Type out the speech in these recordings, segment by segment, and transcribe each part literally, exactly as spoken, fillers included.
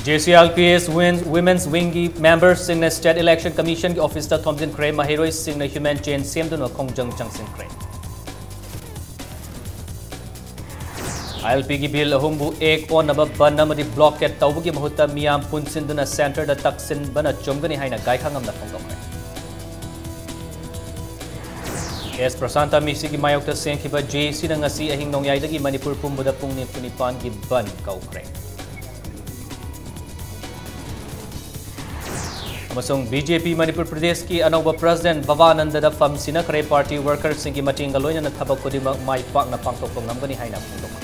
J C L P S Women's Wing members in the State Election Commission Office da Thomjin Kre Mahiroi Singh na Human Chain Semdun Kongjang Changsin Kre. I L P gi bill ahumbu ek on naba ban namadi blockade tawbugi mahutta miyam punsinduna center da taksin bana chomgani haina gaikhangam na phongdokre. S Prasanta Misi gi mayokta sengkhiba J C na ngasi ahing nongyai dagi Manipur pumbuda pungni punipan gi ban kaukre. B J P Manipur Pradesh ki anauba President Bhavananda da fam sina kare party workers singi matinga loina na thabak kodima mai pak na pangtok ngambani haina phongdok.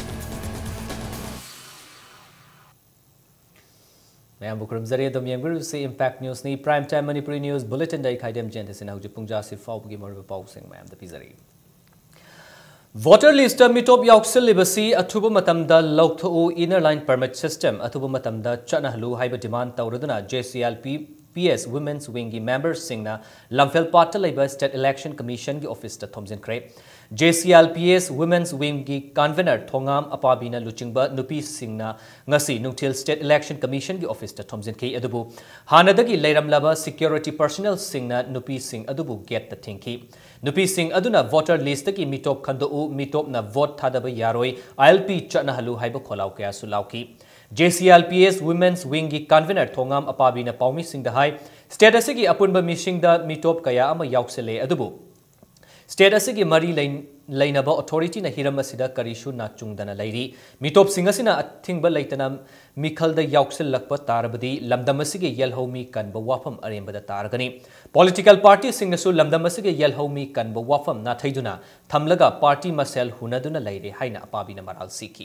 Mayam bukrum zariya dom yangru se Impact News ni Prime Time Manipuri News Bulletin dai khaidem jente sina hujung pungja si fau bugi morba pau sing mayam da pizari. Voter list mitop yauksil libasi athuba matamda loktho inner line permit system athuba matamda chanahlu haiba demand tawraduna J C L P S Women's Wing members singna Lamphel Pata Labor State Election Commission ki office ta Thomjin Kre. J C L P S Women's Wing ki convener Thongam Apabina Luchingba Nupi Singna ngasi Nungthil State Election Commission ki office ta Thomjin K adubu hanadagi leiramlaba security personnel singna Nupi Sing adubu get the thinki. Nupi Sing aduna voter list ki mitop khando u mitop na vote thadaba yaroi I L P chanahalu haiba kholau kaya sulauki. J C L P S Women's Wing ki convener Thongam Apabina Paumi Singh da hai state asigi apunba mishing da mitop kaya ama yauksele adubu state asigi mari lain lainaba authority na hiram asida karishu na chungdana lairi mitop Singh asina athingba laitana mikhal da yauksel lakpa tarabadi lamdam asigi yelhomi kanba wafam aremba da taragani political party Singh nasu lamdam asigi yelhomi kanba wafam na thaiduna thamlaga party masel hunaduna laire haina Apabina maral sikhi.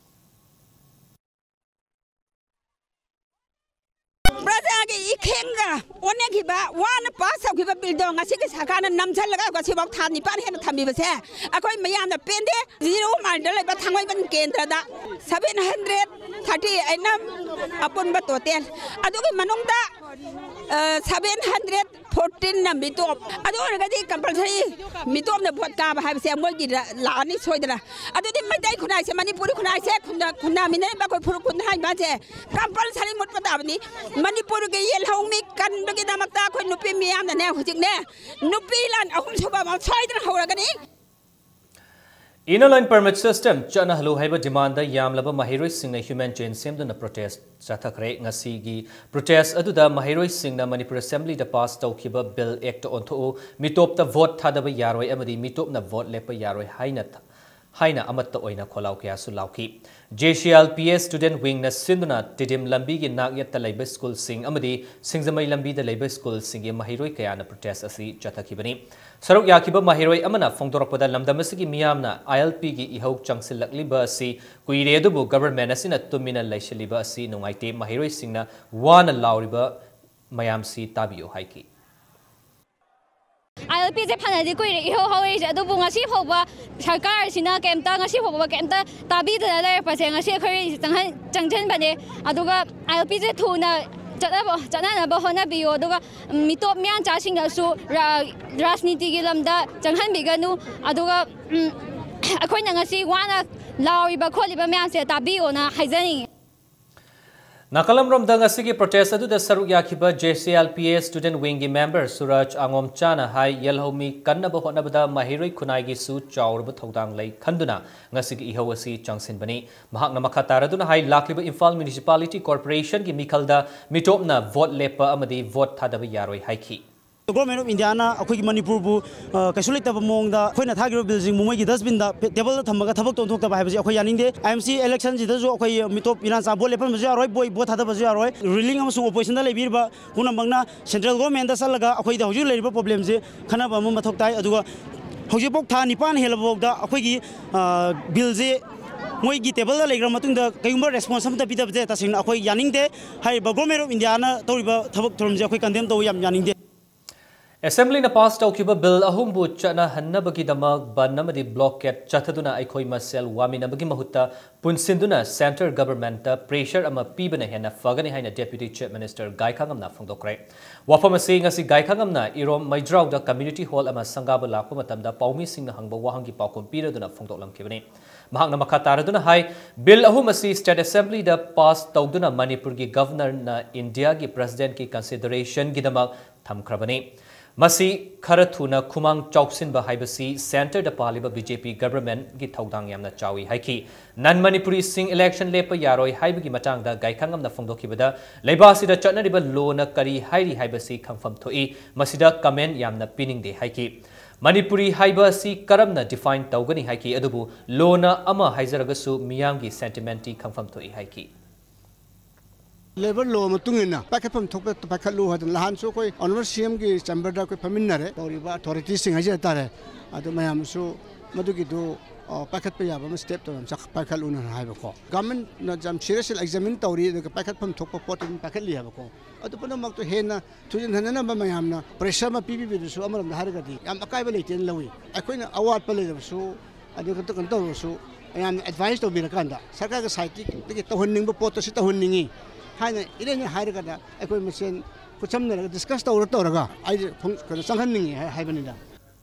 Ikenga one kiba one pass of kiba building a six hakana namsalaga was about Tani Pan and Tamibase. A coin Mayana Pende, zero mandala, but Hamavan Kendra, seven hundred thirty and upon Batotel. I do Manonda seven hundred fourteen Mitop. I don't get compulsory Mitop the Potka have said Lani Soidra. I don't think my day could I say Manipuri could I say Kunamine Bako Purukunai Bate. Compulsory Mutpatavani, Manipur. Helmi kan bagi nama tak kau nupi miam dan yang hujung ne nupi lan aku coba mau try dan hawa kan ini. Inner line permit system chana halu haiba demand da yam laba Mahiroi Singh na Human Chain Semduna protest chathakre ngasi gi protest aduda Mahiroi Singh na Manipur Assembly da pass tawkiba bill act ontho mitop ta vote thadaba yaroi amadi mitop na vote lepa yaroi haina haina amatta oina kholau kya sulauki J C L P S student wing na sinduna tidim lambi gi nagyat talaiba school sing amadi singzamai lambi da labor school sing gi Mahiroi kaya na protest asi chathakibani saruk yakiba Mahiroi amana phongdorakpada lamdamasigi miyamna I L P gi ihok changsilakliba asi kuire adubu government asina tumina laishaliba asi nungaite Mahiroi singna wana lauriba mayamsi tabiyo haiki I L P je phanadi koi iho hoi adu bunga si phoba sarkar sina kemta ngasi phoba kemta tabi da le pa se ngasi khari changhan changchen bane aduga I L P je thuna chana chana ba hona biyo aduga mitop myang cha sing su rajniti gi lamda changhan biganu aduga akhoi na ngasi wana lawi ba kholi ba myang se tabi ona haizani Nakalam Ramdang asigi protest adu da saruk yakiba J C L P S student wing member Suraj Angom Chana hai yelhomi kanna ba honabada Mahiroi kunai gi su chawrba thodang lai khanduna ngasigi ihawasi changsin bani mahak na makataraduna hai lakliba Imphal Municipality Corporation gi mikhalda mitopna vote lepa amadi vote thadaba yaroi haiki The government of India na akoi Manipur bu kasulita ba mongda khoi na thagiro building mumai gi dustbin da table thamaga thabak ton thok ta ba habi akoi yaningde I M C election ji da jo akoi mitop ina sa bol lepan ba aroi boy bo thada ba aroi ruling am su opposition da lebir ba kuna mangna central government da salaga akoi da hoju leriba problem je khana ba ma thok tai aduga hoju bok tha nipan helabok da akoi gi bill je moi gi table da legra matung da kayumba responsibility pida ba ta sing akoi yaningde hai ba government of India na toriba thabak thorum je akoi condemn do yam yaningde Assembly na pass taukiba bill ahumbu chana hannabagi damak banamadi blockade chathaduna aikoi masel waminabagi mahutta punsinduna center government ta pressure ama pibana hena fagani haina deputy chief minister gaikhangamna phongdokre wafamasi ngasi gaikhangamna irom maidraw da community hall ama sangaba lakpa matamda paumi singna hangba wahangi paukom piraduna phongdoklamkibani mahakna makha taraduna hai bill ahumasi state assembly da pass tauduna Manipur gi governor na India gi president ki consideration gi damak thamkrabani Masi Karathuna Kumang Choksin Bahaibasi Center the Paliba B J P government gi thaudang yamna chawi haiki nan Manipuri sing election lepa yaroi haibagi matang da gaikangam na phongdokibada leibasi da chatnariba law na kari hairi haibasi khangfam thoi masida comment yamna pining de haiki Manipuri haibasi karamna define tawgani haiki adubu law na ama haizaragasu miyamgi sentimenti khangfam thoi haiki Level law matungina pakapam thokpe pakhalu hadan lahan so koi honorable C M ki chamber da koi paminare toriba authorities sing haja tare adu mayam so madugi do pakhat pe yaba step to sak pakhalu na haiba ko government na jam serious examine tori de pakhat pam thokpa pot in pakhat li haba ko adu pano mak to hena thujin hanana ba mayam na pressure ma pibi bi so amaram har ga di am akai ba leiten lawi akoina award pa le so adu ka to kan to so ayam advice to bi rakanda sarkar ga site ki to honning ba pot to si to honningi Hanya ini hari kada, aku mesin kucam ni discuss tahu orang tahu raga, aje kalau sanghan ni hai benida.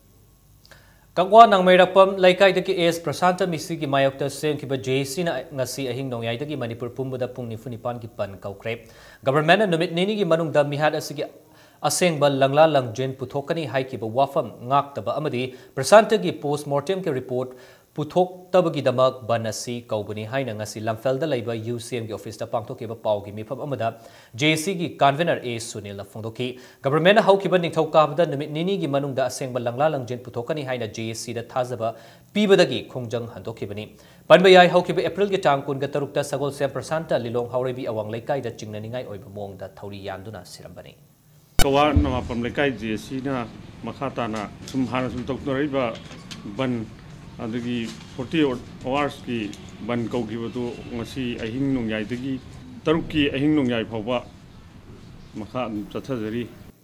Kangwa nang mayrakpam laikai daki es Prasanta misi ki mayokta sem ki ba J C na ngasi ahing nongyai daki Manipur pumbuda pung ni funipan ki pan kaukre. Government na numit nini ki manung da mihad asigi aseng ba langla lang jen puthokani hai ki ba wafam ngak taba amadi Prasanta ki postmortem ki report Puthok tabagi damak banasi kaubani haina ngasi lamfel da laiba U C M ki office da pangthoke ba pau ki mifam amada J C ki convener A Sunil na phongdoki government hau ki ban ningthau ka bada numit nini gi manung da aseng ba langla langjen puthokani haina J C da thazaba pibadagi khongjang handoki bani panbayai hau ki ba April ki tang kun ga taruk ta sagol sem Prasanta lilong haurebi awang laikai da chingna ningai oiba mong da thauri yanduna sirambani kawa nama pam laikai J C na makhata na sum hana sum tok riba ban adagi forty hours ki ban kau ki batu ngasi ahing nongyai dagi taruk ki ahing nongyai phawa makha chathajari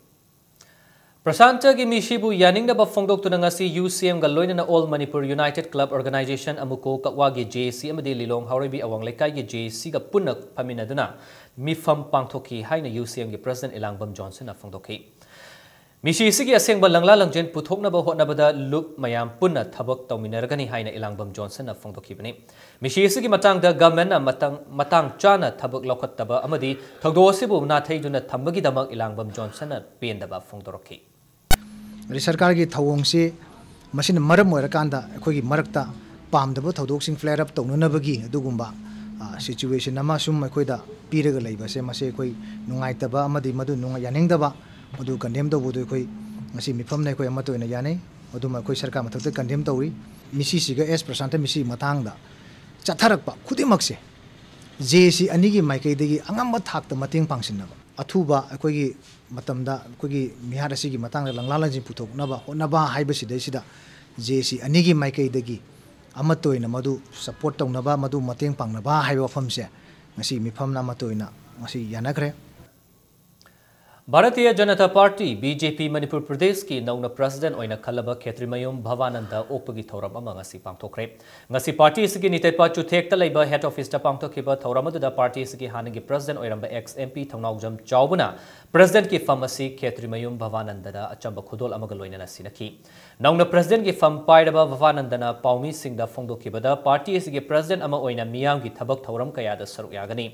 Prasanta ki mishibu yaning da ba phongdok tu ngasi U C M ga loina na All Manipur United Club Organization amuko kakwa gi J C amadi lilong haurebi awang lekai gi J C ga punak paminaduna mifam pangthoki haina U C M gi President Elangbam Johnson na phongdoki Mishi sigi aseng ba langla langjen puthok na ba hotna bada look mayam punna thabak tawminargani haina Elangbam Johnson na phongdoki bani Mishi sigi matang da government na matang matang chana thabak lokhat taba amadi thogdo sibu na thaiduna thambagi damak Elangbam Johnson na pen da ba phongdoroki ri sarkar gi thawong si masin maram oirakanda akhoi gi marakta pamdaba thodok sing flare up tawnunabagi adugumba situation ama sum akhoi da piraga leiba se mase akhoi nungai taba amadi madu nungai yaning daba Madu condemn the wood, Missy Mifam Neko Amato in a Yane, Oduma Koi Sarka Mato condemn Tori, Missy Siga S. Prasanta Missy Matanga, Chatarapa, Kudimaxe, J C Anigi Mike Digi, Angamba Tak the Mating Pangsina, Atuba, a Kogi Matamda, Kogi Mihadasigi Matanga, Langalaji Puto, Naba, Naba, Hibasi Desida, J C Anigi Mike Digi, Amato in a Madu, support of Naba Madu Mating Pang Naba, Hiva Famse, Missy Mifam Namatoina, Masi Yanakre. Bharatiya Janata Party B J P Manipur Pradesh ki nauna president oina khalaba Khetrimayum Bhavananda opagi thoram ama ngasi pangthokre ngasi party sigi nitepa chuthek ta leiba head office ta pangthokhiba thoram adu da party sigi hanagi president oiramba ex M P Thongnaujam Chaubuna president ki pharmacy Khetrimayum Bhavananda da achamba khudol amaga loinana sinaki nauna president ki fam paidaba Bhavananda na paumi sing da phongdokhiba da party sigi president ama oina miyam gi thabak thoram kaya da saruk yagani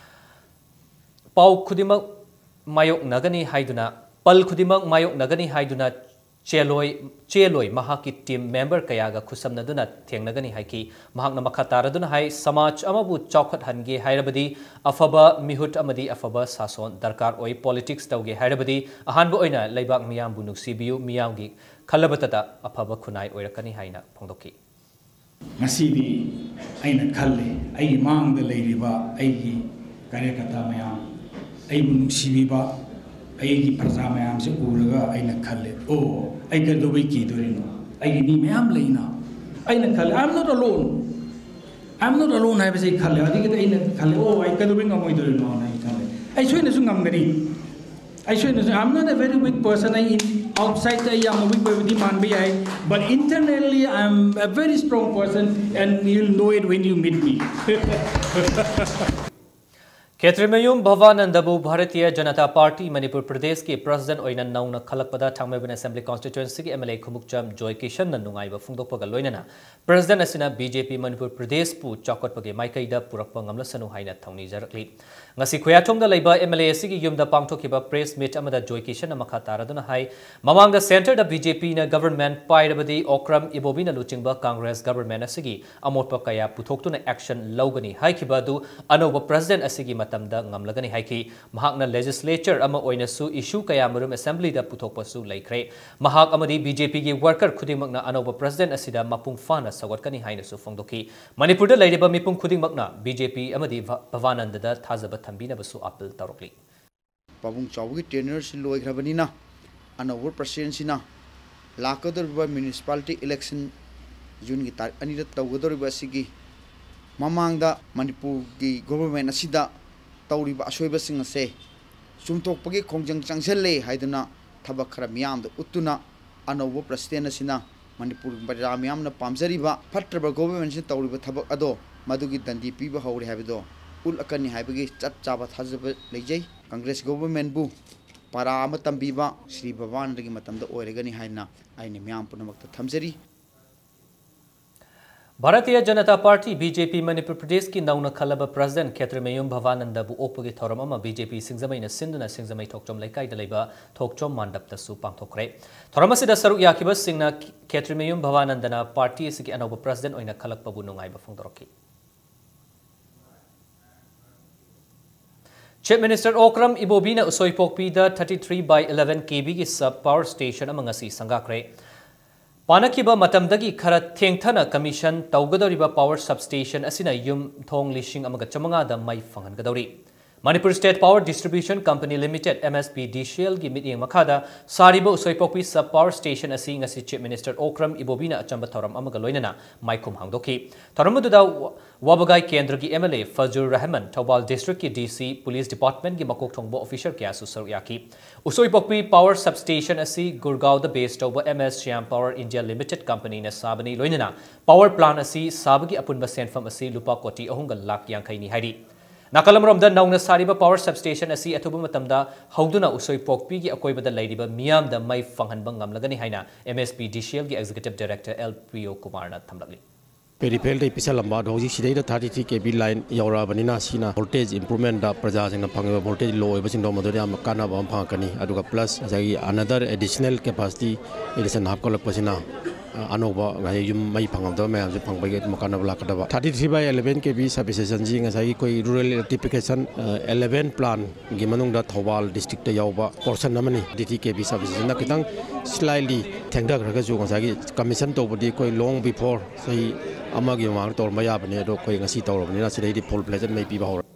pau khudimak Mayok Nagani Haiduna, Pal Kudimak Mayok Nagani Haiduna, Cheloi, Cheloi, Mahaki team member Kayaga Kusam Naduna, Tiang Nagani Haiki, Mahakna Makataraduna Hai, Samach Amabu Chokat Hange, Hairabadi, Afaba, Mihut Amadi, Afaba, Sason, Darkar Oi, Politics Tauge, Hairabadi, Ahanbo Oina, Laibak Miam Bunuk Sibiu, Miamgi, Kalabatata, Afaba Kunai, Oirakani Haina, Pondoki. Masidi, Aina Kale, Ai Mang the Lady Ba, Aigi, Karekata Mayam. I will see ba I Prazama se Uraga, I na Kale. Oh, I get the wiki during I need me am Lena. I na Kale, I'm not alone. I'm not alone, I was a Kale. I think I Kale, oh, I can bring a way during on I Kale. I swear to Sungam. I should I'm not a very weak person. I in outside I am a weak person, but internally I'm a very strong person, and you'll know it when you meet me. Ketrimayum Bhavanandabu Bharatiya Janata Party Manipur Pradesh ki President Oina Nauna Khalakpada Thangmaiban Assembly Constituency ki M L A Khumukcham Joy Kishan Nungai Fundokpaga Loinana President Asina B J P Manipur Pradesh Pu Chakotpagi Maikaida Purakpa Ngamlasanu Haina Thongni Jarakli Ngasi Khuyachongda Laiba M L A Sigi Yumda Pangthokiba Press Meet Amada Joy Kishan Makha Taraduna Hai Mamangda Center da B J P na government Pairabadi Okram Ibobina Luchingba Congress government Asigi Amotpa Kaya Puthoktuna action Logani Haikibadu Anoba President Asigi Tamda ngamlagani haiki mahakna legislature ama oinasu issue kaya marum assembly da puthokpasu laikre mahak amadi B J P gi worker khudingmakna anoba president asida mapung fana sawatkani hainasu fongdoki Manipur da lairiba mipung khudingmakna B J P amadi Bhavananda da thazaba thambina basu appeal tarokli pabung chawgi tenure si loigrabanina anoba president sina lakadorba municipality election june gi tar anida tawgadorba sigi mamangda Manipur gi government asida Tauriba Ashoiba Sing say, Sumtokpagi Kongjang Changsele, Haiduna, Tabakara Miam, the Utuna, Anovo Prastena Sina, Manipur Baramiam, the Pamzariba, Patraba government Tauriba Tabak Ado, Madugi Dandi Piba Howry Habido, Ulakani Habigi, Chat Chabat Hazab Lejay, Congress government boo, Paramatam Biba, Sri Bavan Rigimatam the Oregani Haina, Aini Miam Punamak Tamzari. Bharatiya Janata Party B J P Manipur Pradesh ki nauna khalaba President Ketrimayum Bhavananda bu opagi thoramama B J P Singzamai na Sinduna Singzamai Thokchom Laikai Dalaiba Thokchom Mandap Tasu Pangthokre Thoramasida Saruk Yakiba Singna Ketrimayum Bhavanandana Party Siki Anoba President Oina Khalakpa bu nungai ba Fongdoroki Chief Minister Okram Ibobina Usoipokpi da thirty-three by eleven K V ki sub power station amangasi sangakre Panakiba Matamdagi Kara Thengthana Commission Taugadoriba Power Substation Asina Yum Thong Lishing Amaga Chamanga da Mai Fangan Gadori. Manipur State Power Distribution Company Limited M S P D C L gi meeting makada Sariba Usoipopi Sub Power Station asi ngasi Chief Minister Okram Ibobina Achamba Thoram Amaga Loinana Maikum Hangdoki. Thoramuda Wabagai Kendra gi M L A Fazur Rahman Tawbal District ki D C Police Department gi Makok Thongbo official kya susar yaki. Usoipopi Power Substation asi Gurgaon the based over M S Shyam Power India Limited Company na Sabani Loinana Power Plant asi Sabagi Apunba Senfam asi Lupa Koti Ahunga Lak Yankhaini Haidi. Nakalamrom da nauna sariba power substation asi athuba matamda hauduna usoi pokpi gi akoiba da laidiba miyam da mai fanghanba ngamlagani haina M S P D C L gi executive director L P O Kumar na thamlagli Peripheral de Pisalamba hoji sidai thirty-three K V line yaura banina sina voltage improvement da praja jingna phangba voltage low ebasing do modori am kana bam phangkani aduga plus jagi another additional capacity election hap kolak pasina Anova yum mai phangam da mayam je phangbage makana bla kadaba thirty-three by eleven K V substation ji ngasai koi rural electrification eleven plan gi manung da Thobal district ta yawba portion namani thirty K V substation na kitang slightly thengda graga ju ngasai commission to bodi koi long before sai amagi mang tor maya bane do koi ngasi tawrobani na sidai di full pleasant mai pi ba hor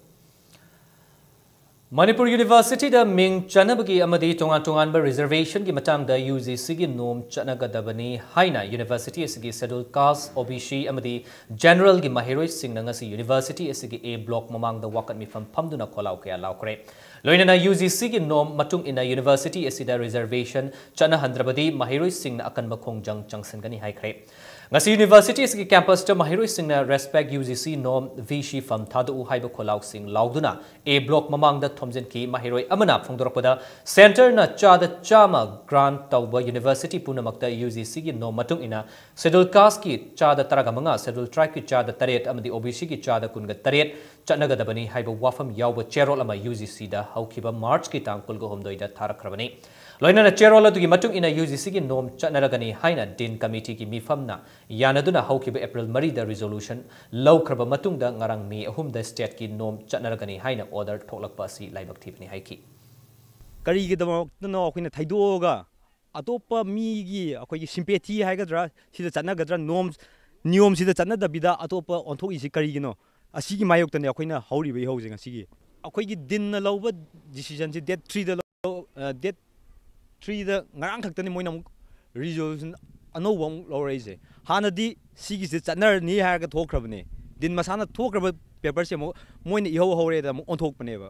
Manipur University da Ming Chanabagi Amadi Tongan Tongan ba reservation ki matang da U G C gi nom Chanagadabani Haina University asigi scheduled caste O B C Amadi General gi Mahiroi Singh ngasi University asigi A block mamang da wakat mi fam pamduna kholau kaya laukre Loinana U G C gi nom matung ina University asida reservation Chana Handrabadi Mahiroi Singh na akan makhong jang jangsen gani haikre Ngasi University asigi campus ta Mahiroi Singh na respect U G C nom Vishi fam thadu haiba kholau Singh lauduna A block mamang da Thomzen ki Mahiroi amana phongdorpada center na chada chama grant tauba University punamakta U G C gi nom matung ina scheduled caste ki chada taraga manga scheduled tribe ki chada taret amadi O B C ki chada kunga taret chanagadabani haiba wafam yawba cherol ama U G C da haukiba March ki tang kulgo homdoida tharakrabani Loinana cherol adu gi matung ina U G C gi nom chanaragani haina din committee ki mifamna yanaduna haukiba April Mari da resolution laukraba matung da ngarang mi ahum da state ki nom chanaragani haina order thoklakpa si laibak thipni haiki kari gi damo no khina thaidoga atopa mi gi akoi gi sympathy haigadra sida chanagadra norms niom sida chanadabida atopa onthok isi kari gi no asigi mayok tane akoina hauri bai hojing asigi akoi gi din na lawba decision si date three da date three da ngarang thakta ni moina resolution anova lawraise hanadi sigi se chanar ni haga thokrabne din masana thokraba paper se mo moina iho hore da onthok pane ba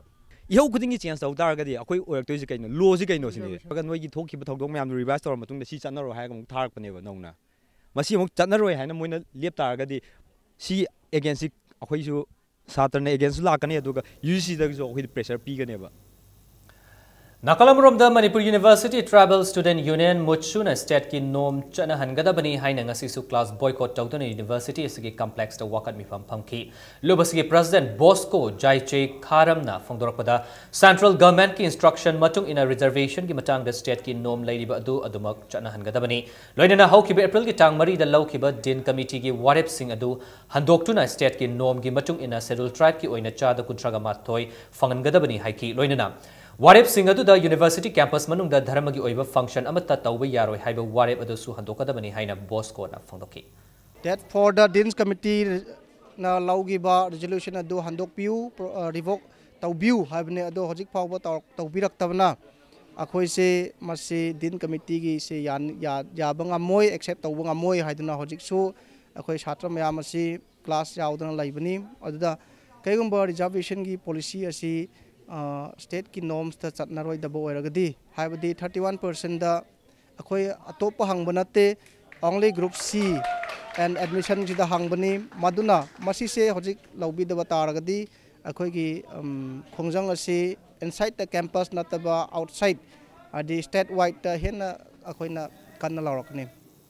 ihau khudingi chance tau taragadi akoi oiraktoisi kaino law si kaino sini aga noigi thokhiba thodong mayam revise tor matungda si chanaro ha ga muk tharak paneba nongna masi muk chanaroi haina moina lep taragadi si against akoi su satarne against lakani aduga U G C da jo akoi pressure piganeba Nakalamrom da Manipur University Tribal Student Union Muchuna State ki nom chana hangadabani haina ngasi su class boycott tawduna university sigi complex da wakat mi pham phamki lubasigi president Bosco Jaiche Kharamna phongdorakpada central government ki instruction matung ina reservation ki matang da state ki nom leiriba adu adumak chana hangadabani loinana haukiba April ki tang mari da laukiba din committee ki warep sing adu handoktuna state ki nom gi matung ina scheduled tribe ki oina cha da kuntraga mathoi phangangadabani haiki loinana Warep sing adu da university campus manung da dharmagi oiba function amata tawba yaroi haiba warep adu su handokadabani haina Bosco na phangdoki that for the deans committee na laugi ba resolution adu handok piu revoke tawbiu haibne adu hojik phawba tawbirak tabna akhoi se masi dean committee gi se yan ya yabanga moi accept tawbanga moi haiduna hojik su akhoi chhatra mayam asi class yaudana laibani adu da kaigumba reservation gi policy asi state ki norms ta chatnaroi da boiragadi haibadi thirty-one percent da akhoi atopa hangbonate only group C and admission ji da hangbani maduna masi se hojik lawbi da bataragadi akhoi gi khongjang ase inside the campus nataba outside adi state wide ta hena akhoi na kanna lawrakni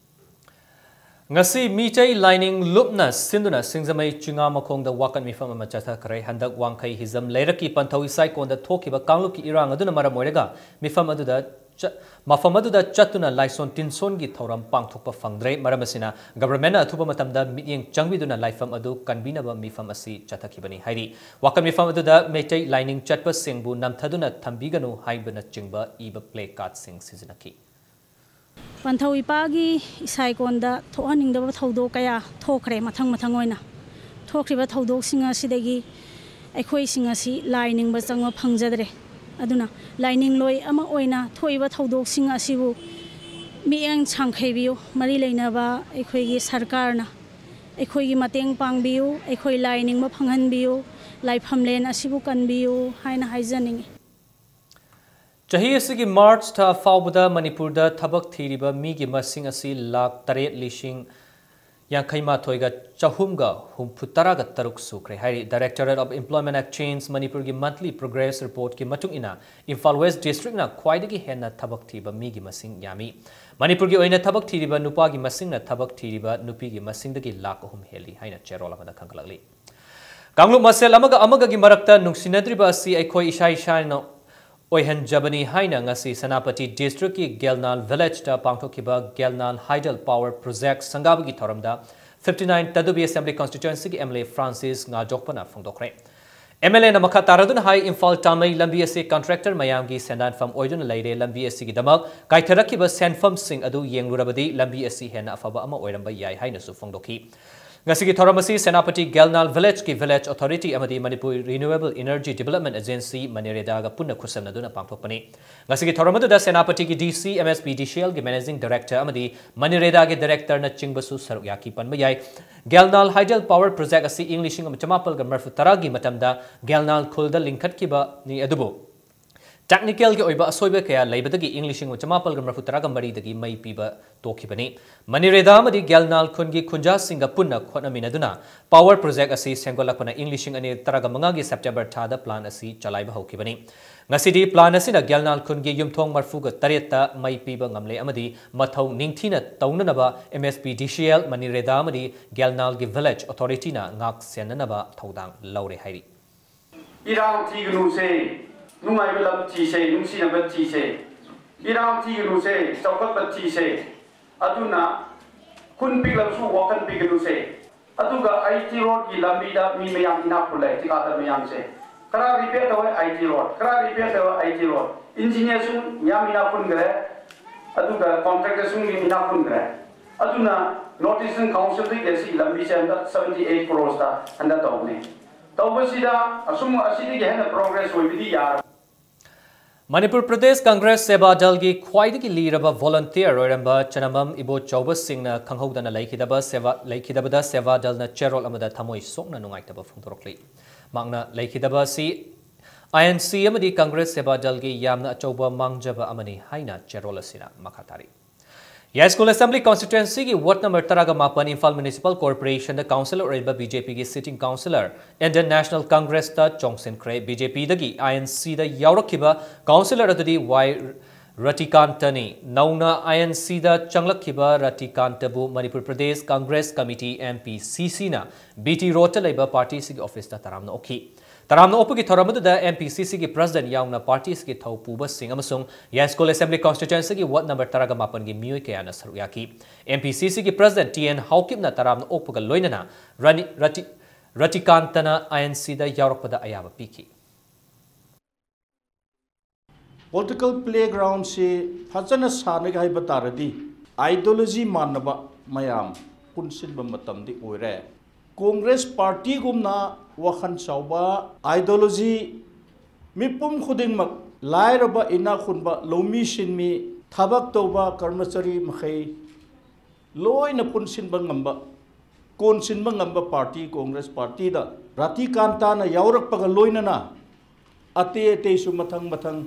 Ngasi Michai lining lupna sinduna singzamai chunga makong da wakan mifam ama chatha kare handak wangkai hizam leraki panthawi sai kon da thokiba kanglup ki irang aduna mara moirega mifam adu da mafam adu da chatuna laison tinson gi thoram pangthokpa fangdre maramasina government athupa matam da mityeng changbiduna laifam adu kanbina ba mifam asi chatha kibani hairi wakan mifam adu da Michai lining chatpa singbu namthaduna thambiganu haibana chingba iba play card sing sizinaki Panthawi pagi isai konda thohaningdaba thodok kaya thokre mathang mathang oina thokriba thodok singa sidagi aikhoi singa si lining ba changwa phangjadre aduna lining loi ama oina thoiba thodok singa sibu miang changkhaibiu mari leinaba aikhoi gi sarkar na aikhoi gi mateng pangbiu aikhoi lining ma phanghanbiu laifamlen asibu kanbiu haina haijaningi Chahi asigi March tha fawbada Manipur da thabak thiriba mi gi masing asi lakh taret lishing yankhaima thoiga chahumga humphutara ga taruk sukre hari Directorate of Employment Exchange Manipur gi monthly progress report ki matung ina Imphal West district na khwaidagi henna thabak thiba mi gi masing yami Manipur gi oina thabak thiriba nupa gi masing na thabak thiriba nupi gi masing dagi lakh ahum heli haina cherola mada khangkalakli Kanglup masel amaga amaga gi marakta nungsinadriba asi aikhoi isai isai no Oihan Jabani Haina ngasi Sanapati District ki Gelnal Village ta pangthokiba Gelnal Hydel Power Project Sangabagi Thoramda fifty-nine Tadubi Assembly Constituency ki M L A Francis Ngajokpana phongdokre M L A na makha taradun hai Imphal Tamai lambi ase contractor mayam gi sendan fam oidun leire lambi ase gi damak kaitharakiba senfam sing adu yenglurabadi lambi ase hena afaba ama oiramba yai haina su phongdoki Ngasigi Thoramasi Senapati Gelnal Village ki Village Authority amadi Manipur Renewable Energy Development Agency Manireda ga punna khusam naduna pangthokpani Ngasigi Thoramadu da Senapati ki D C M S P D C L ki Managing Director amadi Manireda ge Director na chingbasu saruk yaki panba yai Gelnal Hydel Power Project asi English ng chamapal ga marfu taragi matamda Gelnal khulda linkhat ki ba ni adubo Technical ke oiba asoiba kaya laibadagi Englishing wa chamapal gamra futaraga mari dagi mai piba toki bani Manireda amadi Gelnal khungi khunja singa punna khona minaduna power project asi sengolakpana Englishing ani taraga mangagi September thada plan asi chalaiba hoki bani ngasidi plan asi na Gelnal khungi yumthong marfuga tareta mai piba ngamle amadi mathau ningthina taunanaba M S P D C L Manireda amadi Gelnal gi village authority na ngak senanaba thodang laure hairi Irang tignu se Nungai belam ti se, nungsi na bet ti se. Irang ti gnu se, chaukat bet ti se. Aduna kun piglam su wakan pignu se. Aduga I T road ki lambi da mi mayam ina pulai tikata mayam se. Kara repair da I T road, kara repair da I T road. Engineer sun yam ina pun gre. Aduga contractor sun ina pun gre. Aduna notice in council di desi lambi se anda seventy-eight crores da anda tawne. Tawbasida asumu asidi ge hena progress hoy bidi yar Manipur Pradesh Congress Seva Dal gi khwaidagi liraba volunteer roiramba chanamam ibo chauba singna khanghodana laikidaba seva laikidaba Seva Dal na cherol amada thamoi sokna nungaitaba phungtorokli mangna laikidaba si I N C amadi Congress Seba Dalgi Yamna Choba Mangjaba Amani Haina Cherolasina Makatari. Yes, School Assembly constituency ki ward number Taraga Mapan Imphal Municipal Corporation the councillor or B J P ki sitting councillor Indian National Congress ta Chongsin Kre B J P dagi I N C da Yaurakiba councillor adadi Y Ratikantani Nauna I N C da Changlakiba Ratikantabu Manipur Pradesh Congress Committee M P C C na B T Rota Labour Party sig office da Taramna Oki Taramna Opagi Thoramadu da M P C C ki president Yauna party ki Thau Puba Singh amasung Yaskol Assembly constituency ki ward number Taraga Mapan ki Mui Kayana Saruyaki M P C C ki president T N Hawkip na Taramna Opaga Loinana Rani Rati Ratikantana I N C da Yaurokpada Ayaba Piki Political playground se fazana sane ga bataradi ideology manaba mayam punsin bamatam di oire Congress party gumna wakhan chauba ideology mipum khudin mak lairaba ina khunba lomi shinmi thabak toba karmachari makhai loina punsin bangamba konsin bangamba party Congress party da Ratikanta na yaurak paga loina na ate ate su mathang mathang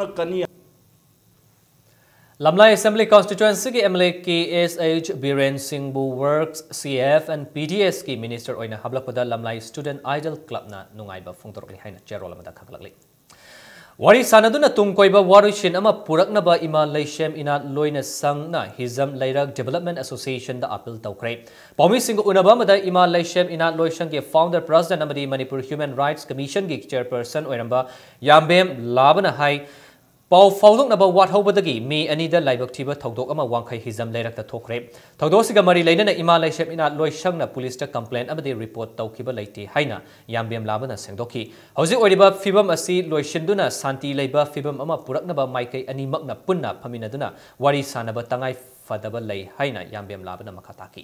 Lamlai Assembly constituency ki M L A K S H Biren Singh Bu Works C F and P D S ki minister oina hablapada Lamlai Student Idol Club na nungaiba phungtorokli haina chairol amada khaglakli Wari sanaduna tungkoiba warishin ama puraknaba ima leishem ina loina sang na Hizam Lairak Development Association da appeal tawkre Paumi Singh unaba mada ima leishem ina loishang ki founder president amadi Manipur Human Rights Commission ki chairperson oiramba Yambem Labana hai Pau Faudok Naba Wat Hobadagi, me Anida Laibak Tiba Togdok Ama Wankai Hizam Lerak the Tokre. Togdosiga Mari Lena Ima Laishep ina Loishangna police complaint Amadi report Taukiba Laiti Haina, Yambiam Labana Sendoki. How's it Oriba Fibam Asi Loishinduna, Santi Labor Fibam Ama Puraknaba Maike Ani Magna Punna Paminaduna, Wari Sanaba Tangai Fadaba Lay Haina, Yambiam Labana Makataki.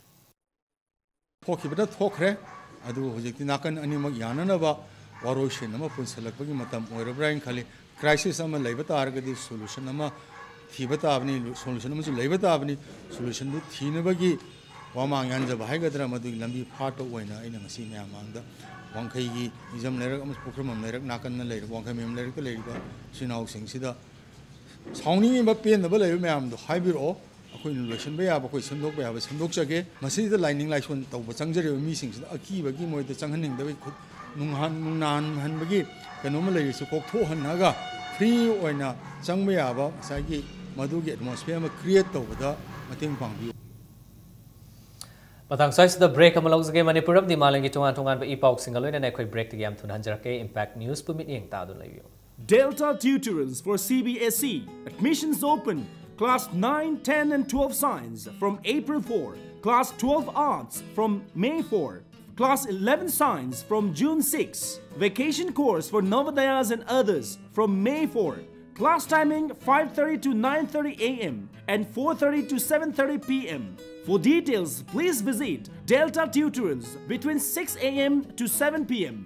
Pokibada Tokre, Adu Hojitinakan Animak Yananaba, Waroshin, Nama Punsalaki Matam, or Brian Kali. Crisis ama laibata argadi solution ama thibata avni solution ama laibata avni solution du thinabagi wamang yan jab haigadra madu lambi phato oina ina ngasi me amangda wangkhai gi exam lerak ama program lerak nakan na lerak wangkhai mem lerak ka lerak sinau sing sida sauni ba pen da ba leru me am do haibiro akoi solution ba ya ba koi sendok ba ya ba sendok chage masi da lining lai sun taw ba changjare mi sing sida aki ba gi moi da changhaning da khut nunghan nungnan han bagi kanoma lai su kok tho han naga free oina changme aba sagi madugi atmosphere ma create tawda mating pangbi Patang size the break amalog ge Manipuram di malangi tungan tungan ba ipau singaloi na khoi break ti yam thun hanjar ke impact news pumit yeng ta dun layo Delta tutorals for C B S E admissions open class nine, ten and twelve science from April fourth, class twelve arts from May fourth, class eleven science from June sixth, vacation course for Navodayas and others from May fourth. Class timing five thirty to nine thirty a m and four thirty to seven thirty p m For details, please visit Delta Tutorals between six a m to seven p m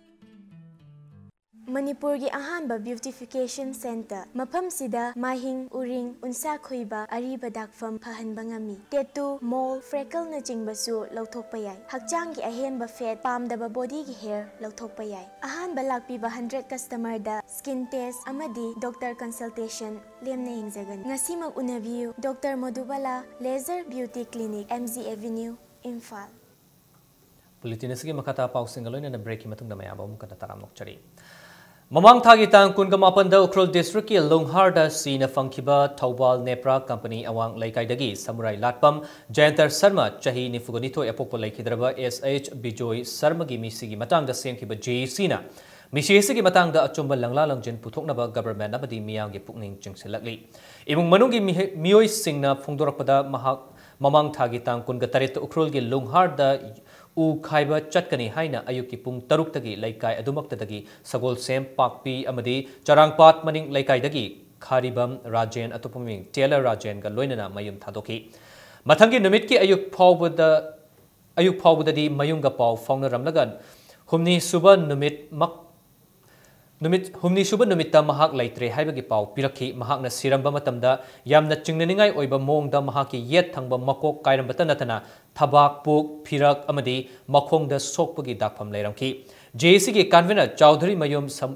Manipur gi ahanba beautification center mafam sida mahing uring unsa khoiba ariba dakfam phahan bangami tattoo mole freckle na chingbasu lauthokpa yai hakchang gi ahenba fat pamdaba body gi hair lauthokpa yai ahanba lakpi ba one hundred customer da skin test amadi doctor consultation lemna hingjagan ngasimag unabiu Doctor Modubala Laser Beauty Clinic M Z Avenue Imphal Bulletin sigi makata pau singaloi na break matung da mayaba mu kada taram nokchari Mamang thagi tang kun gamapan da Ukrul district ki Longharda sina fangkiba Taubal Nepra company awang laikai dagi Samurai Latpam Jayantar Sharma chahi nifuganito epokpo laikidraba S H Bijoy Sharma gi misi gi matang da sengkiba J C na misi ese gi matang da achumba langla langjin puthoknaba government abadi miyang gi pukning chingsilakli imung manung gi miyoi singna phungdorakpada mahak mamang thagi tang kun ga taret Ukrul gi Longharda U Khaiba Chatkani Haina Ayuki Pung Taruk Tagi Laikai Adumakta Tagi Sagol Sem Pakpi Amadi Charangpat Maning Laikai Tagi Kharibam Rajen Atupuming Taylor Rajen Ga Loinana Mayum Thadoki Matangi Numitki Ayuk Pawbuda Ayuk Pawbudadi Mayunga Paw Fauna Ramlagan Humni Suba Numit Mak Numit Humni Suba Numita Mahak Laitre Haibagi Paw Piraki Mahakna Siramba Matamda Yamna Chingnaningai Oiba Mongda Mahaki Yet Thangba Makok Kairambata Natana Tabak Puk Pirak Amadi Makong da Sokpagi Dakpam Lairamki J C ki convener Chaudhary Mayum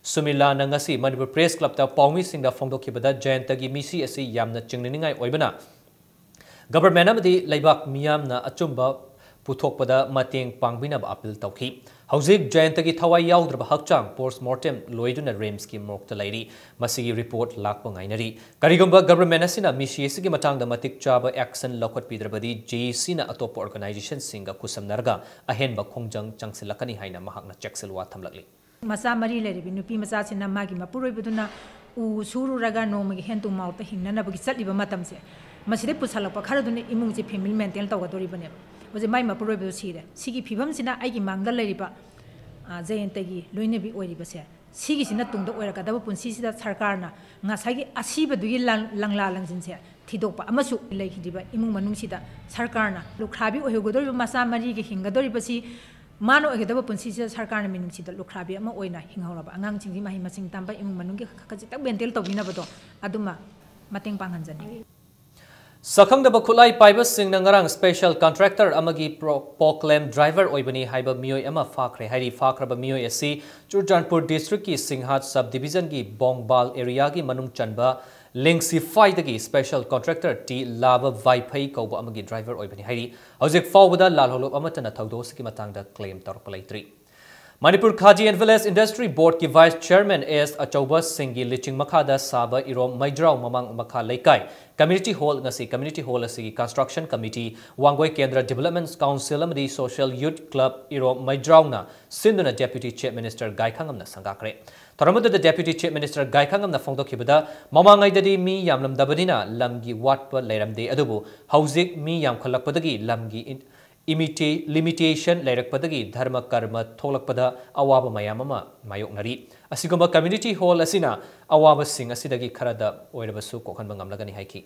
Sumila Nangasi Manipur Press Club ta Paumi Singh da Fongdokibada Jayantagi Misi asi yamna chingningai oibana Government amadi laibak miyamna achumba puthokpada mateng pangbinaba appeal tawki Hauzik Jayantagi Thawai Yaudrba Hakchang post mortem loiduna Rems ki mokta lairi masigi report lakpa ngainari Karigumba government asina misi asigi matangda matik chaba action lokot pidrabadi J C na atop organization singa kusamnarga ahenba khongjang changsilakani haina mahakna chekselwa thamlakli Masa mari leribi nupi masa sina magi mapuroi buduna u suru raga no magi hentu mauta hinna bagi satliba matamse maside pusalakpa kharadune imungje family maintain tawgadori bane Oje mai mapuroi bu sire sigi phibam sina aigi mangda leriba jayantagi loinebi oiriba se sigi sina tungda oiraka daba punsi sida sarkarna ngasagi asiba dugi langla langjin se thidokpa amasu leikhdiba imung manung sida sarkarna lukhrabi ohegodori masa mari ge hingadori basi Mano agedaba punsi sida sarkarna minung sida lukhrabi ama oina hinghoraba angang chingji mahi masing tamba imung manung ge khakhajitak bentel tawbina bado aduma mateng panghanjani Sakhang da Bakulai Pibus Singh Nangarang Special Contractor Amagi Proclaim Driver Oibani Haiba Miyoi Ama Fakre Hari Fakraba Miyoi Asi Churjanpur District ki Singhat Subdivision ki Bongbal Area ki Manung Chanba Lingsify dagi Special Contractor T Lava Vaipai Kauba Amagi Driver Oibani Hari Hauzik Fawbada Lalholop Amatana Thaudos ki Matangda Claim Torpalai Manipur Khaji and Village Industry Board ki Vice Chairman S. Achauba Singhi Liching Makhada Saba Irom Maidraw Mamang Makha Laikai Community Hall ngasi Community Hall asi Construction Committee Wangoi Kendra Development Council amadi Social Youth Club Irom Maidraw na Sinduna Deputy Chief Minister Gai Khangam na sangakre Taramada the Deputy Chief Minister Gai Khangam na Fongdokibada Mamangai dadi mi yamlam dabadina lamgi watpa leiramde adubu Hauzik mi yam khalakpadagi lamgi Imite limitation lairakpadagi dharma karma tholakpada awaba mayamama mayoknari asigumba community hall asina awaba sing asidagi kharada oirabasu kokhanba ngamlagani haiki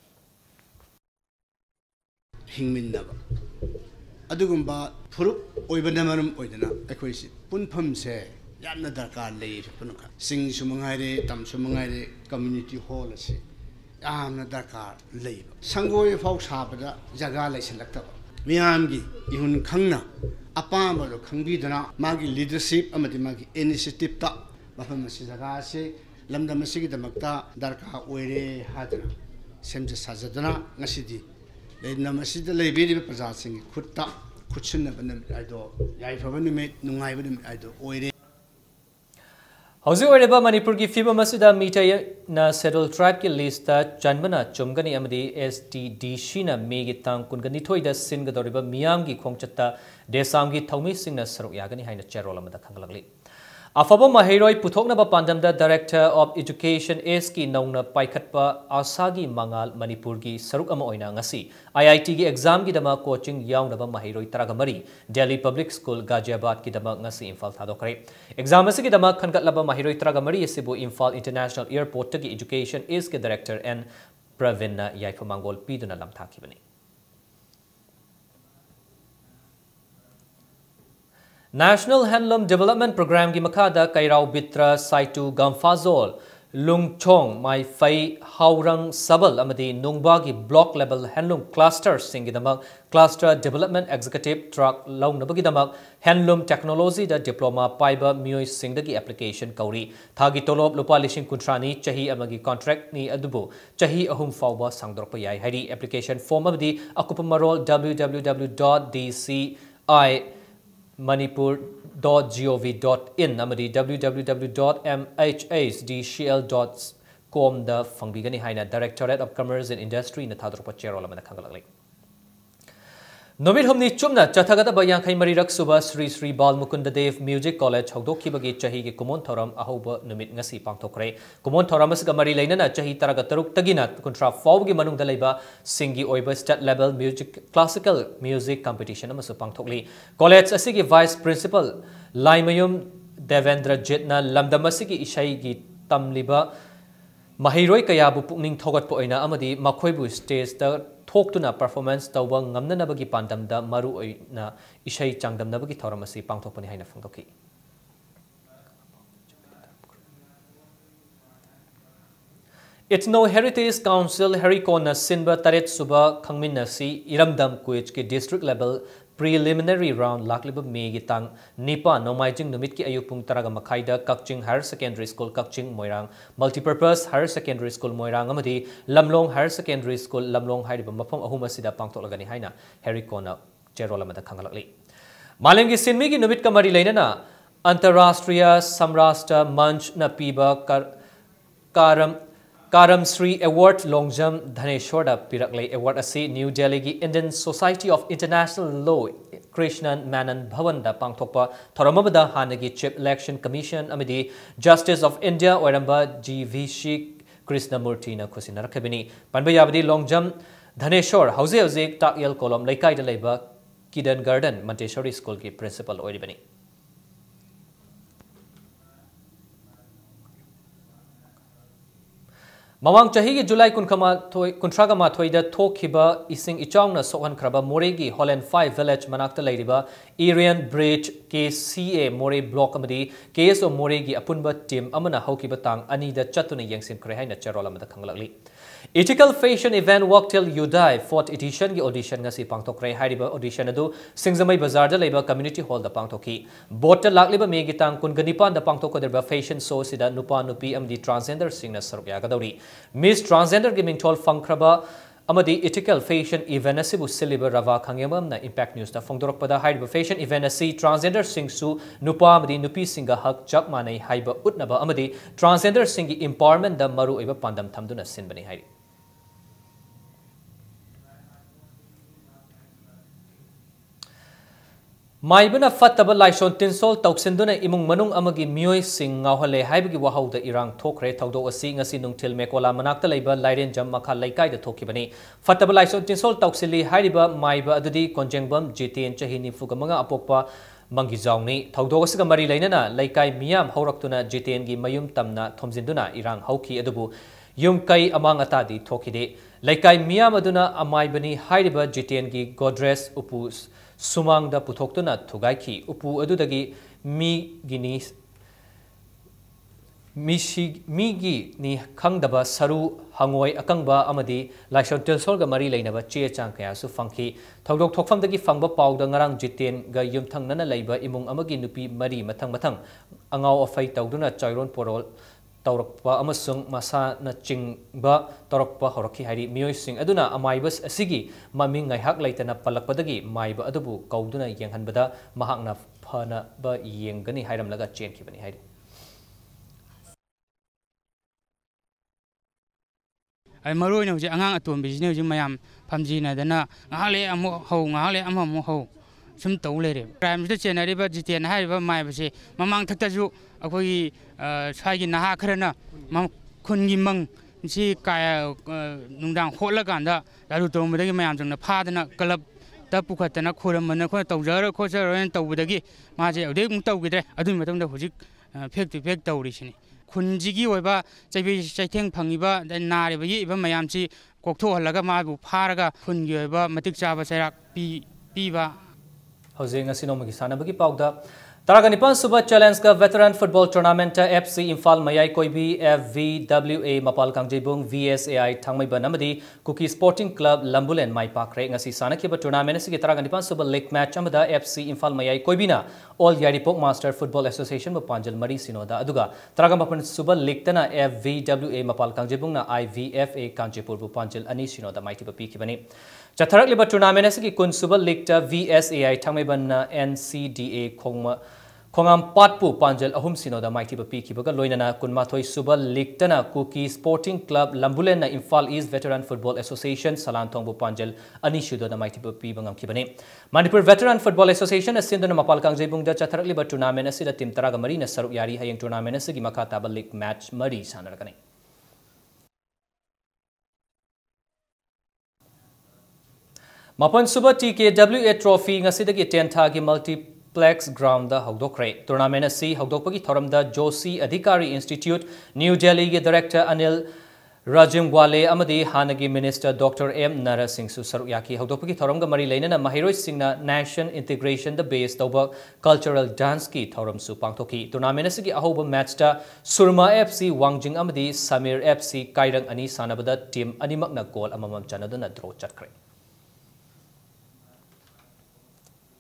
hingminnaba adugumba furup oibana marum oidana akoisi punphamse yamna darkar lei punka sing sumangaire tam sumangaire community hall asi yamna darkar lei sangoi fau sabada jaga laisalakta Miamgi ihun khangna apamba ro khangbidana magi leadership amadi magi initiative ta mafam si jaga se lamdam sigi damakta darka oire hadana semje sajadana ngasidi leidna masida leibiri praja singi khutta khutsunna banam aido yai fabani me nungai bani aido oire Hauzi Oreba Manipur ki Fiba Masida Mita na Settled Tribe ki list ta Chanbana Chumgani Amadi S T D Shina Megi Tang Kungani Toida Singadoriba Miamgi Kongchata Desamgi Thaumi Singna Saruk Yagani Haina Cherola Mada Kangalagli. Afaba Mahiroi Puthokna Pandamda Director of Education S Ki Nauna Paikatpa Asagi Mangal Manipur ki Saruk Ama Oina Ngasi I I T ki exam ki dama coaching Yaunaba Mahiroi Taragamari Delhi Public School Ghaziabad ki dama Ngasi Imphal Thadokare Exam asi ki dama Khangatlaba Mahiroi Taragamari Sibu Imphal International Airport ki Education S ki Director N Pravinna Yaifa Mangol Piduna Lamthakibani National Handloom Development Program ki makada Kairao Bitra Saitu Gamfazol Lungchong Mai Fai Haurang Sabal Amadi Nungba ki Block Level Handloom Cluster Singidamak Cluster Development Executive Truck Long Nabagidamak Handloom Technology da Diploma Paiba Mui Singdagi Application Kauri Thagi Tolob Lupa Lishing Kuntrani Chahi Amagi Contract ni Adubu Chahi Ahum Fauba Sangdorpa Yai Hari Application Form Abdi Akupamarol w w w dot d c i manipur dot gov dot in amadi w w w dot m h s d c l dot com da fangbigani haina Directorate of Commerce and Industry na thadropa cherola mana khangalagli Nomit humni chumna chathagata bayang khai marirak suba Sri Sri Bal Mukunda Dev Music College hogdokhi bagi chahi ge kumon thoram ahoba numit ngasi pangthokre kumon thoram asga mari leinana chahi taraga taruk tagina kontra faw gi manung dalaiba singi oiba state level music classical music competition amasu pangthokli college asigi vice principal Laimayum Devendra Jitna lamdam asigi ishai gi tamliba mahiroi kayabu pukning thogat po oina amadi makhoibu stage ta thokutuna performance tawba ngamnanabagi pandamda maru oina ishai changdamnabagi thoramasi pangthokpani haina phangdoki It's no Heritage Council Harikona Sinba Taret Suba Khangminasi Iramdam Kuich ki district level preliminary round lakliba May gi tang nipa nomaijing numit ki ayuk pung taraga makhaida Kakching Higher Secondary School Kakching Moirang Multipurpose Higher Secondary School Moirang amadi Lamlong Higher Secondary School Lamlong hairiba mafam ahum asida pangtolagani haina Harry Kona Cherola mada khangalakli Malengi sinmi gi numit kamari leinana Antarashtriya Samrashtra Manch na piba karam Karam Sri Award Longjam Dhaneshwarda Piraklay Award asi New Delhi gi Indian Society of International Law Krishnan Manan Bhavanda Pangthokpa Thoramabada Hanagi Chief Election Commission amidi Justice of India Oiramba G V Shi Krishnamurti na Kusinarkabini Panbayabadi Longjam Dhaneshwar Hauze Hauze Takyal Kolom Laikai Leba Kidan Garden Montessori School ki principal Oiribani Mawang Chahigi July Kuntraga Mathoida Tokiba Ising Ichong na Sohan Kraba Moregi Holland five Village Manakta Ladiba Irian Bridge K C A More Block Amadi K S O Moregi Apunba Team Amana Hokiba Tang Anida Chatuna Yangsim Krehina Cherola Mata Kangalali Ethical Fashion Event Walk Till You Die fourth edition gi audition ngasi pangtokre hariba audition adu Singzamai Bazar da leba community hall da pangtoki bot lakliba me gitang kun ganipan da pangtokoderba fashion show sida nupa nupi amdi transgender singna saruk yagadori Miss Transgender Gaming Tol Fangkraba amadi ethical fashion event asibu siliba rava khangemam na Impact News da fongdorokpada hariba fashion event asi transgender singsu nupa amadi nupi singa hak chak manai haiba utnaba amadi transgender singi empowerment da maru oiba pandam thamduna sinbani hari Maibana Fataba Laishon Tinsol Tauksinduna Imung Manung Amagi Mui Sing Ngahale Haibagi Wahau the Irang Tokre Taudo Sing a Sinung Til Mekola Manakta Labor Liren Jam Maka Laikai the Tokibani Fataba Laishon Tinsol Tauksili Haiba Maiba Adudi Konjengbam Jiti and Chahini Fugamanga Apopa Mangizauni Taudo Sigamari Lainana Laikai Miam Horaktuna Jitengi Mayum Tamna Tomzinduna Irang Hauki Adubu Yum Kai Amang Atadi Tokide Laikai Miam Aduna Amaibani Haiba Jitengi Godres Upus Sumang da putoktuna tugaiki upu adudagi mi gini misi migi ni khangdaba saru hangoi akangba amadi laishon tilsolga mari leinaba che chang kaya su fangki thogdok thokfamdagi fangba pawda ngarang jiten ga yumthang nana leiba imung amagi nupi mari mathang mathang angau afai tawduna chairon porol Taurakpa amasung masa na chingba Taurakpa horaki hari mioi sing aduna amaibas asigi maming ngaihak laitana palakpadagi maiba adubu kauduna yenghanbada mahakna phana ba yengani hairamlaga chenkibani hari ai maroi no je angang atom business je mayam phamji na dana ngale amo ho ngale amo mo ho sum tau le re crime je chenari ba jiten hai ba mai ba se mamang thakta ju akoi sai naha kharana mam khungi mang si kaya nungdang khotla kanda daru tomdagi mayam jangna phadana kalab ta pukhatana khoramana kho tawjar kho jar tawdagi ma je ode gung tawgidre adu matangda hojik fake to fake tawri sini khunjigi oiba chaibi chaitheng phangiba nare ba yi ba mayam si koktho halaga ma bu pharaga khungi oiba matik chaba sairak pi piba Hosing Asinomagi Sanabagi Pauda Taragani Suba Challenge ka Veteran Football Tournament F C Infal Mayai Koibi F V W A Mapal Kangjebung V S A I Thangmai Banamadi Cookie Sporting Club Lambulen Mai Pakre ngasi Sanakiba Tournament si Taragani Suba League Match amada F C Infal Mayai Koibina All Yaripok Master Football Association Panjal Mari Sinoda aduga Taragamapan Suba League Tana F V W A Mapal Kangjebung na I V F A Kanjepur Panjal Ani Sinoda Maiti Pikibani Chatarak liba tournament asi kun suba league ta V S A I thangmai ban N C D A khongma khongam patpu panjal ahum sinoda maiti ba piki baga loinana kun mathoi suba league tana Cookie Sporting Club Lambulen na Imphal East Veteran Football Association Salantong bu panjal ani shudo da maiti ba pi bangam kibani Manipur Veteran Football Association asindana mapal kangjebung da chatarak liba tournament asi da tim taraga mari na saruk yari hayeng tournament asi gi makata ba league match mari sanarakani Mapan Suba T K W A Trophy ngasidagi ten thagi multiplex ground da hogdokre tournament asi hogdokpagi thoramda Joshi Adhikari Institute New Delhi ge director Anil Rajimwale amadi hanagi minister Doctor M Narasingh su saruk yaki hogdokpagi thoramga mari leinana mahiroi singna nation integration the base tawba cultural dance ki thoram su pangthoki tournament asi gi ahoba match ta Surma F C Wangjing amadi Samir F C Kairang ani sanabada team animakna goal amamam chanaduna draw chatkre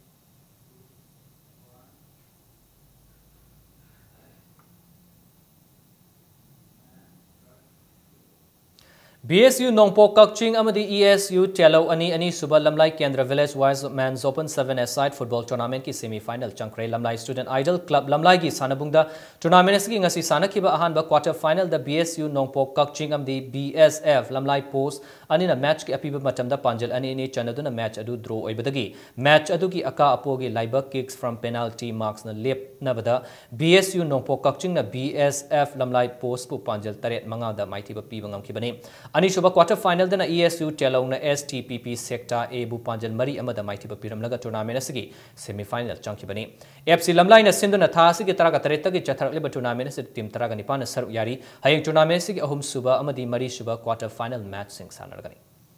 B S U Nongpo Kakching amadi E S U Chelo ani ani suba lamlai Kendra Village Wise Men's Open seven A-side football tournament ki semi-final changkre lamlai Student Idol Club lamlai gi sanabungda tournament asigi ngasi sanakiba ahanba quarter final da B S U Nongpo Kakching amdi B S F lamlai post ani na match ki apiba matamda panjal ani ni chanaduna match adu draw oibadagi match adu ki aka apogi laiba kicks from penalty marks na lep nabada B S U Nongpo Kakching na B S F lamlai post pu panjal taret manga da maiti ba piba ngam kibani ani shuba quarter final dana E S U Telong na S T P P sector A bu panjal mari amada maiti ba piram laga tournament asigi semi final changki bani F C lamlai na sinduna tha asigi taraga tareta gi chathar liba tournament asig team taraga nipan na saru yari hayeng tournament asigi ahum suba amadi mari shuba quarter final match sing sanargani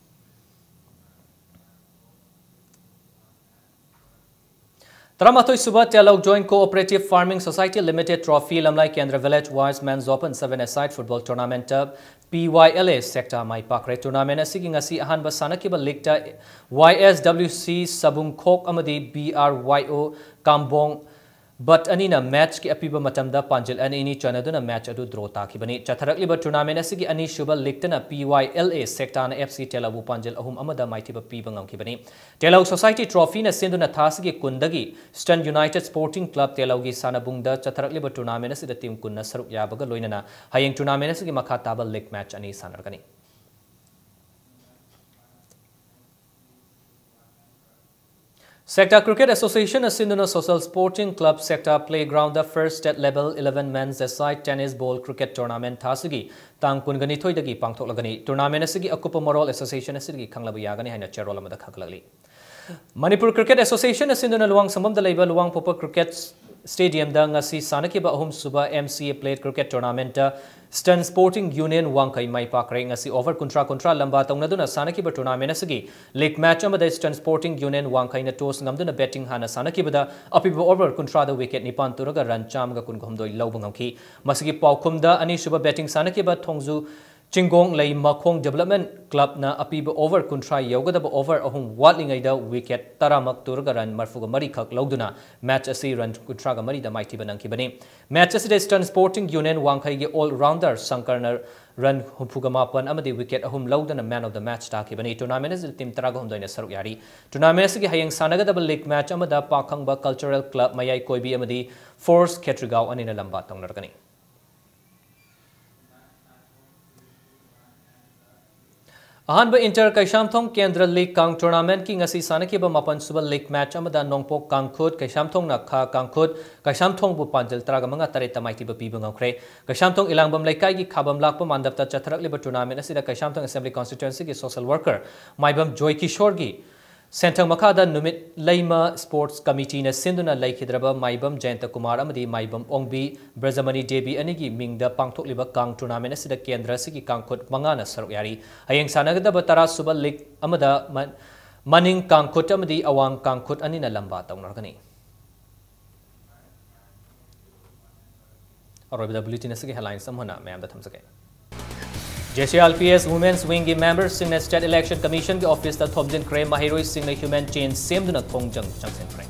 Taramatoi Suba Telok Joint Cooperative Farming Society Limited Trophy Lamlai Kendra Village Wise Men's Open seven A-side football tournament P Y L A sector mai pakre tournament asigi ngasi ahanba sanakiba league Y S W C Sabung Khok amadi B R Y O Kambong but anina match ki apiba matamda panjal ani ni chanaduna match adu draw takibani chatharakliba tournament asigi ani shuba league na P Y L A sector na F C Telabu panjal ahum amada maitiba piba ngamkibani Telau Society Trophy na sinduna thasigi kundagi Stun United Sporting Club Telaugi sanabungda chatharakliba tournament asida team kunna saruk yabaga loinana hayeng tournament asigi makhataba league match ani sanargani Sector Cricket Association Asinduna Social Sporting Club Sector Playground the first state level eleven men's aside tennis ball cricket tournament thasigi tang kungani thoidagi pangthoklagani tournament asigi akupa moral association asigi khanglaba yagani haina cherol amada khaklali Manipur Cricket Association Asinduna luwang sambam da leiba luwang popa cricket stadium da ngasi sanakiba ahum suba M C A played cricket tournament Stun Sporting Union Wangkai mai pakre ngasi over kontra kontra lamba taunaduna sanakiba tournament asigi league match amada Stun Sporting Union Wangkai na toss ngamduna betting hana sanakibada apiba over kontra da wicket nipan turaga run chamga kungomdoi lawbangamki masigi paukumda ani suba betting sanakiba thongzu Chingong lay Makong Development Club na apiba over kontra yogadaba over ahum watlingai da wicket taramak turga ran marfuga mari khak lawduna match asi run kontra ga mari da maiti banangki bani match asi Stun Sporting Union Wangkai ge all rounder Sankarna run hupuga mapan amadi wicket ahum lawduna man of the match ta ki bani tournament is team taraga hum doina saruk yari tournament asi ge hayeng sanaga double league match amada pakhangba cultural club mayai koibi amadi Force Ketrigao anina lamba taunargani Ahanba Inter Kaishamthong Kendra League Kang Tournament ki ngasi sanakiba mapan suba league match amada Nongpo Kangkhut Kaishamthong na kha Kangkhut Kaishamthong bu panjal traga manga tare tamaiti ba piba ngakre Kaishamthong ilangbam laikai gi khabam lakpa mandapta chatharak liba tournament asida Kaishamthong Assembly Constituency gi social worker Maibam Joy Kishore gi Sentang Makada Numit Laima Sports Committee na sinduna laikhidraba Maibam Jayanta Kumar amadi Maibam Ongbi Brazamani Devi anigi mingda pangthokliba Kang tournament asida Kendra sigi Kangkhut mangana saruk yari hayeng sanagadaba tara suba league amada Maning Kangkhut amadi Awang Kangkhut anina lamba taunargani Arobida bulletin asigi headlines samhana mayam da thamsake J C L P S Women's Wing member Singna State Election Commission के office ता थोमजन क्रे Mahiroi Singna human chain same दुना थोंगजंग चंगसेन क्रे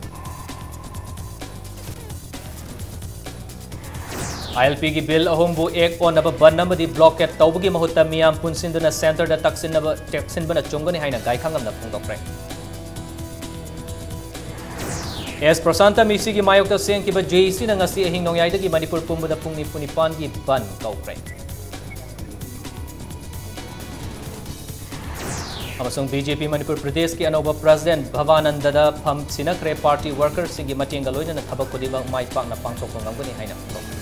I L P की bill Ahom बु एक और नब बन नब दी blockade तौबगी महुत्ता मियाम पुनसिन दुना center दा तक्सिन नब तक्सिन बना चुंगनी हाइना गायखांगम न फोंग क्रे S Prasanta Misi की मायोक ता सेंग की ब J C न ngasi ehing nongyai दा की Manipur पुंबु दा पुंगनी पुनिपान की ban कौ क्रे अमसों B J P Manipur Pradesh की अनोबा President Bhavananda da pham sinakre party workers singi matenga loina na thabak kodiba mai pak na pangthok ngam gani haina